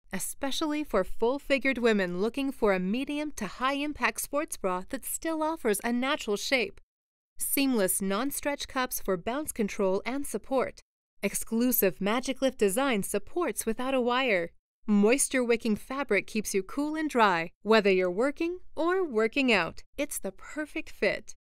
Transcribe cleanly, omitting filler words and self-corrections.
especially for full-figured women looking for a medium to high-impact sports bra that still offers a natural shape. Seamless non-stretch cups for bounce control and support. Exclusive MAGICLIFT design supports without a wire. Moisture-wicking fabric keeps you cool and dry, whether you're working or working out. It's the perfect fit.